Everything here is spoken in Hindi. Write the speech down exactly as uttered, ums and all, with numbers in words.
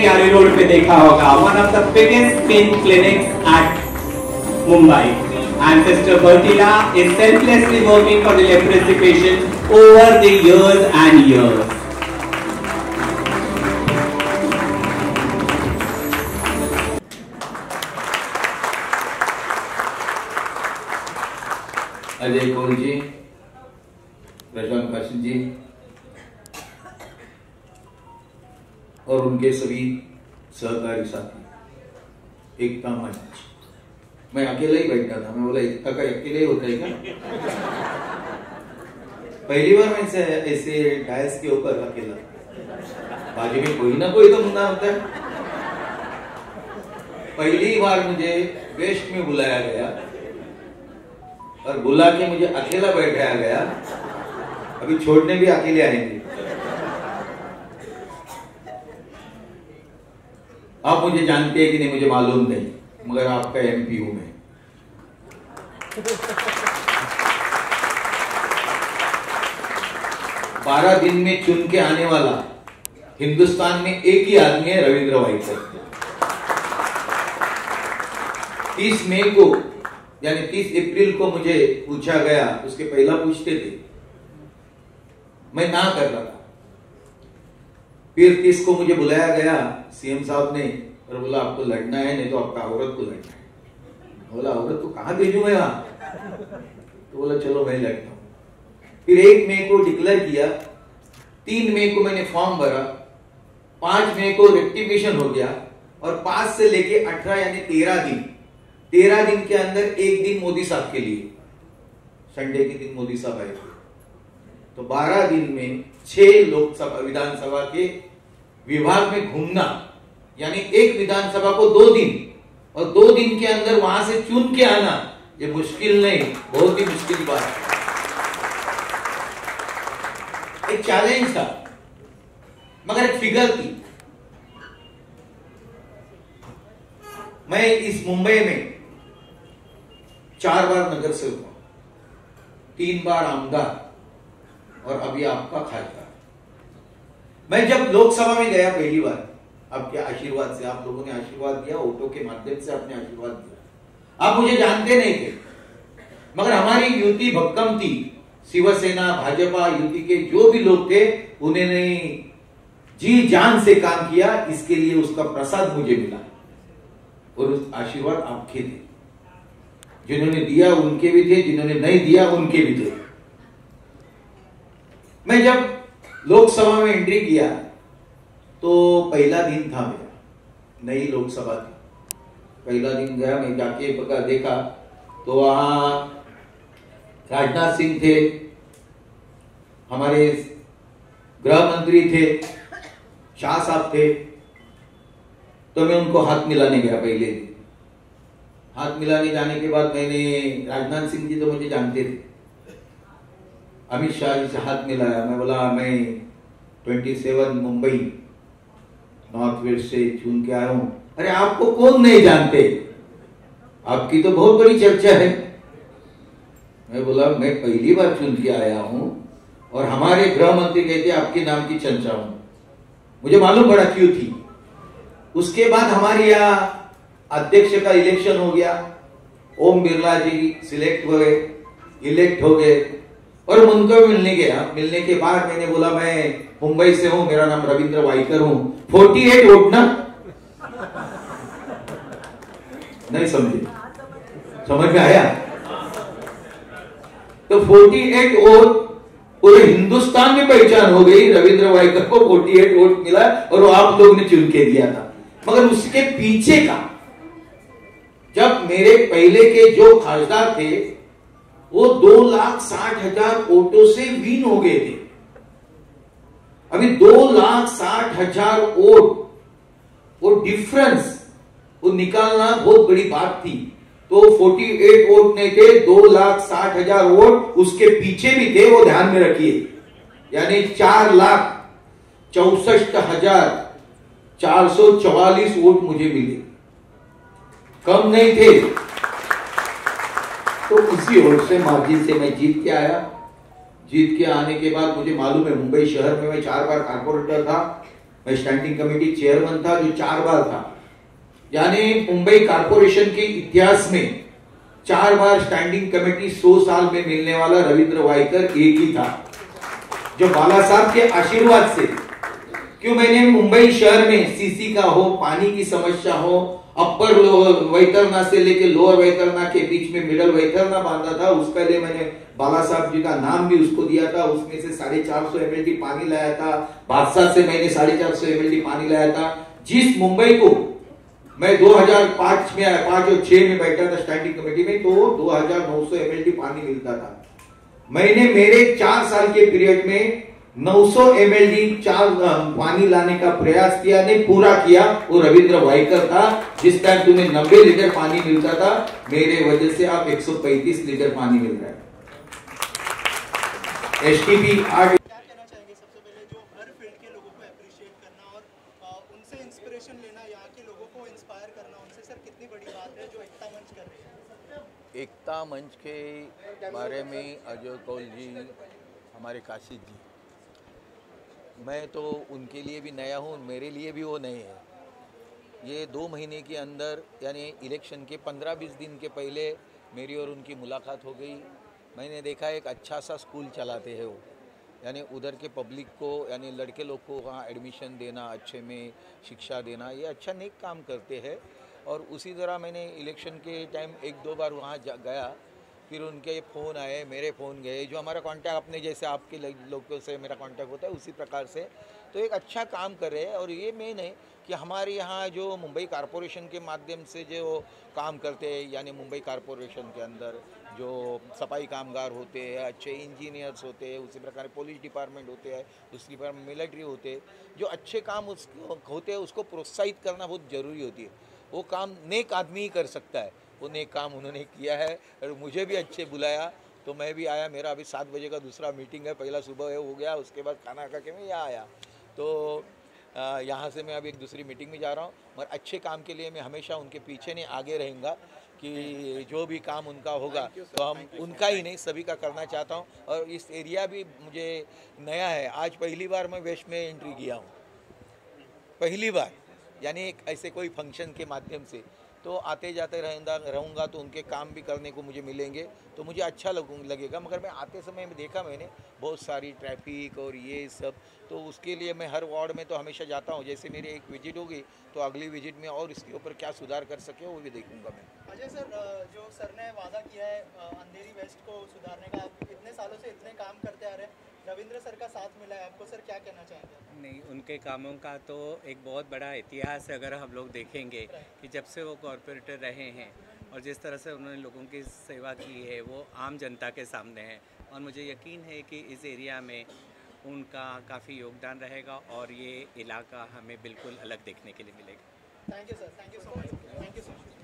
यारी रोड पे देखा होगा, one of the biggest skin clinics at Mumbai. And Sister Bertila is selflessly working for the leprosy patients over the years and years. Ajay Kaul ji, Prashant Kashi ji और उनके सभी सहकारी साथी, एकता मंच. मैं अकेला ही बैठा था. मैं बोला एकता का अकेले ही होता है क्या? पहली बार मैं ऐसे डायस के ऊपर अकेला, बाजू में कोई ना कोई तो मुन्ना होता है. पहली बार मुझे वेस्ट में बुलाया गया और बुला के मुझे अकेला बैठाया गया. अभी छोड़ने भी अकेले आएंगे. आप मुझे जानते हैं कि नहीं मुझे मालूम नहीं, मगर आपका एमपी हूं मैं. बारह दिन में चुन के आने वाला हिंदुस्तान में एक ही आदमी है, रविंद्र वाइकर. तीस मई को यानी तीस अप्रैल को मुझे पूछा गया, उसके पहला पूछते थे, मैं ना कर रहा था. फिर तीस को मुझे बुलाया गया सीएम साहब ने और बोला आपको लड़ना है, नहीं तो आपका औरत को लड़ना है. बोला औरत को कहां भेजूं मैं वहां? तो बोला चलो मैं लड़ता हूं. फिर एक मई को डिक्लेयर किया, तीन मई को मैंने फॉर्म भरा, पांच मई को रेक्टिफिकेशन हो गया और पांच से लेके अठारह यानी तेरह दिन तेरह दिन के अंदर एक दिन मोदी साहब के लिए, संडे के दिन मोदी साहब आए थे. तो बारह दिन में छह लोकसभा विधानसभा के विभाग में घूमना, यानी एक विधानसभा को दो दिन और दो दिन के अंदर वहां से चुन के आना, ये मुश्किल नहीं, बहुत ही मुश्किल बात है. एक चैलेंज था, मगर एक फिगर थी. मैं इस मुंबई में चार बार नगर सेवक हूं, तीन बार आमदार और अभी आपका खासदार. मैं जब लोकसभा में गया पहली बार, आपके आशीर्वाद से, आप लोगों ने आशीर्वाद दिया, वोटों के माध्यम से आपने आशीर्वाद दिया. आप मुझे जानते नहीं थे, मगर हमारी युति भक्कम थी. शिवसेना भाजपा युति के जो भी लोग थे उन्होंने जी जान से काम किया. इसके लिए उसका प्रसाद मुझे मिला और उस आशीर्वाद आपके थे. जिन्होंने दिया उनके भी थे, जिन्होंने नहीं दिया उनके भी थे. मैं जब लोकसभा में एंट्री किया तो पहला दिन था मेरा, नई लोकसभा थी. पहला दिन गया, मैं जाके पका देखा तो वहां राजनाथ सिंह थे, हमारे गृह मंत्री थे, शाह साहब थे. तो मैं उनको हाथ मिलाने गया पहले दिन. हाथ मिलाने जाने के बाद मैंने, राजनाथ सिंह जी तो मुझे जानते थे, अमित शाह जी से हाथ मिलाया. मैं बोला मैं सत्ताईस मुंबई नॉर्थ वेस्ट से चुन के आया हूं. अरे आपको कौन नहीं जानते, आपकी तो बहुत बड़ी चर्चा है. मैं बोला मैं पहली बार चुन के आया हूं और हमारे गृह मंत्री कहते आपके नाम की चर्चा हूं. मुझे मालूम पड़ा क्यों थी. उसके बाद हमारे यहाँ अध्यक्ष का इलेक्शन हो गया. ओम बिरला जी सिलेक्ट हुए, इलेक्ट हो गए और उनको मिलने गया. मिलने के बाद मैंने बोला मैं मुंबई से हूं, मेरा नाम रविंद्र वाइकर हूं. अड़तालीस वोट ना, नहीं समझे? समझ में आया? तो अड़तालीस वोट पूरे हिंदुस्तान में पहचान हो गई. रविंद्र वाइकर को अड़तालीस वोट मिला और वो आप लोग ने चुन के दिया था. मगर उसके पीछे का, जब मेरे पहले के जो खासदार थे वो दो लाख साठ हजार वोटों से विन हो गए थे. अभी दो लाख साठ हजार वोट, वो डिफरेंस वो निकालना बहुत बड़ी बात थी. तो अड़तालीस वोट नहीं थे, दो लाख साठ हजार वोट उसके पीछे भी थे, वो ध्यान में रखिए. यानी चार लाख चौसठ हजार चार सौ चौवालीस वोट मुझे मिले, कम नहीं थे. तो उसी वोट से मार्जिन से मैं जीत के आया. जीत के आने के बाद मुझे मालूम है मुंबई शहर में मैं चार बार कारपोरेटर था, मैं स्टैंडिंग कमेटी चेयरमैन था जो चार बार था, यानी मुंबई कारपोरेशन के इतिहास में चार बार स्टैंडिंग कमेटी सौ साल में मिलने वाला रविंद्र वाइकर एक ही था, जो बाला साहब के आशीर्वाद से। क्यों मैंने मुंबई शहर में सीसी का हो, पानी की समस्या हो, अपर वैतरना से लेके लोअर वैतरना के बीच में मिडल वैतरना बांधा था, उसके लिए मैंने बाला साहब जी का नाम भी उसको दिया था। उसमें से साढ़े चार सौ एमएलडी पानी लाया था, बादशाह से मैंने साढ़े चार सौ एमएलडी पानी लाया था। जिस मुंबई को मैं दो हज़ार पाँच में पांच और छह में बैठा था स्टैंडिंग कमेटी में, तो दो हज़ार नौ सौ एमएलडी पानी मिलता था। मैंने मेरे चार साल के पीरियड में नौ सौ एमएलडी चार पानी लाने का प्रयास किया, ने पूरा किया। वो रविंद्र वाइकर था। जिस टाइम तुम्हें नब्बे लीटर पानी मिलता था, मेरे वजह से आप एक सौ पैंतीस लीटर पानी मिल रहा है। एसटीपी आठ क्या कहना चाहेंगे? सबसे पहले जो हर फील्ड के लोगों को अप्रिशिएट करना और आ, उनसे इंस्पिरेशन लेना, यहाँ के लोगों को इंस्पायर करना, उनसे सर कितनी बड़ी बात है जो एकता मंच कर रही है। एकता मंच के बारे में अजय कौल जी, हमारे काशी जी, मैं तो उनके लिए भी नया हूँ, मेरे लिए भी वो नए हैं। ये दो महीने के अंदर यानी इलेक्शन के पंद्रह बीस दिन के पहले मेरी और उनकी मुलाकात हो गई। मैंने देखा एक अच्छा सा स्कूल चलाते हैं वो, यानी उधर के पब्लिक को, यानी लड़के लोग को वहाँ एडमिशन देना, अच्छे में शिक्षा देना, ये अच्छा नेक काम करते हैं। और उसी तरह मैंने इलेक्शन के टाइम एक दो बार वहाँ गया, फिर उनके फ़ोन आए, मेरे फ़ोन गए, जो हमारा कांटेक्ट अपने जैसे आपके लोगों से मेरा कांटेक्ट होता है उसी प्रकार से, तो एक अच्छा काम कर रहे हैं। और ये मेन है कि हमारे यहाँ जो मुंबई कारपोरेशन के माध्यम से जो काम करते हैं, यानी मुंबई कारपोरेशन के अंदर जो सफाई कामगार होते हैं, अच्छे इंजीनियर्स होते हैं, उसी प्रकार पुलिस डिपार्टमेंट होते हैं, उसी प्रकार मिलिट्री होते हैं, जो अच्छे काम उसको होते हैं उसको प्रोत्साहित करना बहुत ज़रूरी होती है। वो काम नेक आदमी ही कर सकता है, वो नेक काम उन्होंने किया है। और मुझे भी अच्छे बुलाया तो मैं भी आया। मेरा अभी सात बजे का दूसरा मीटिंग है, पहला सुबह हो गया, उसके बाद खाना खा के मैं यहाँ आया। तो यहाँ से मैं अभी एक दूसरी मीटिंग में जा रहा हूँ। मगर अच्छे काम के लिए मैं हमेशा उनके पीछे नहीं आगे रहूँगा, कि जो भी काम उनका होगा तो हम उनका ही नहीं सभी का करना चाहता हूँ। और इस एरिया भी मुझे नया है, आज पहली बार मैं वेस्ट में एंट्री किया हूँ, पहली बार, यानी एक ऐसे कोई फंक्शन के माध्यम से। तो आते जाते रहूँगा रहूँगा तो उनके काम भी करने को मुझे मिलेंगे, तो मुझे अच्छा लगू लगेगा। मगर मैं आते समय में देखा मैंने बहुत सारी ट्रैफिक और ये सब, तो उसके लिए मैं हर वार्ड में तो हमेशा जाता हूँ। जैसे मेरी एक विजिट होगी तो अगली विजिट में और इसके ऊपर क्या सुधार कर सके वो भी देखूँगा मैं। अजय सर, जो सर ने वादा किया है अंधेरी वेस्ट को सुधारने का, आप इतने सालों से इतने काम करते आ रहे हैं, रविंद्र सर का साथ मिला है आपको, सर क्या कहना चाहेंगे? नहीं, उनके कामों का तो एक बहुत बड़ा इतिहास है। अगर हम लोग देखेंगे कि जब से वो कॉरपोरेटर रहे हैं और जिस तरह से उन्होंने लोगों की सेवा की है, वो आम जनता के सामने है। और मुझे यकीन है कि इस एरिया में उनका काफ़ी योगदान रहेगा और ये इलाका हमें बिल्कुल अलग देखने के लिए मिलेगा। Thank you sir, thank you so much, thank you so much.